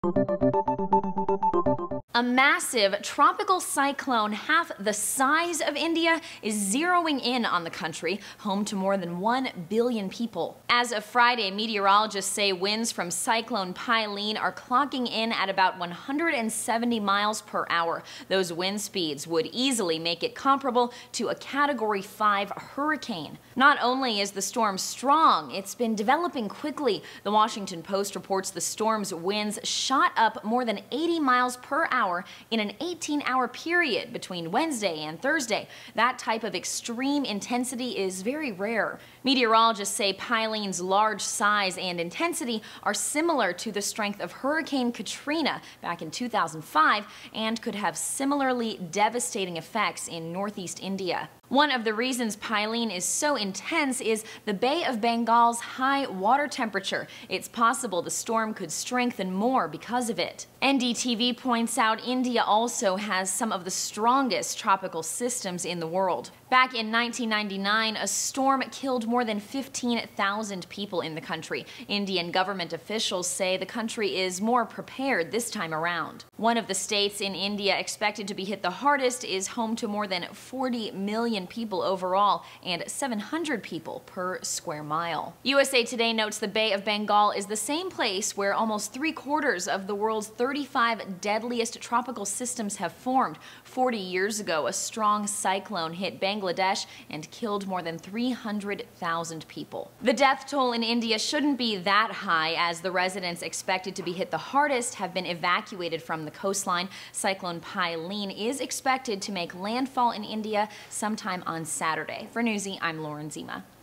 A massive tropical cyclone half the size of India is zeroing in on the country, home to more than 1 billion people. As of Friday, meteorologists say winds from Cyclone Phailin are clocking in at about 170 miles per hour. Those wind speeds would easily make it comparable to a Category 5 hurricane. Not only is the storm strong, it's been developing quickly. The Washington Post reports the storm's winds shot up more than 80 miles per hour in an 18-hour period between Wednesday and Thursday. That type of extreme intensity is very rare. Meteorologists say Phailin's large size and intensity are similar to the strength of Hurricane Katrina back in 2005 and could have similarly devastating effects in northeast India. One of the reasons Phailin is so intense is the Bay of Bengal's high water temperature. It's possible the storm could strengthen more because of it. NDTV points out India also has some of the strongest tropical systems in the world. Back in 1999, a storm killed more than 15,000 people in the country. Indian government officials say the country is more prepared this time around. One of the states in India expected to be hit the hardest is home to more than 40 million people overall and 700 people per square mile. USA Today notes the Bay of Bengal is the same place where almost 3/4 of the world's 35 deadliest tropical systems have formed. 40 years ago, a strong cyclone hit Bangladesh and killed more than 300,000 people. The death toll in India shouldn't be that high, as the residents expected to be hit the hardest have been evacuated from the coastline. Cyclone Phailin is expected to make landfall in India sometime on Saturday. For Newsy, I'm Lauren Zima.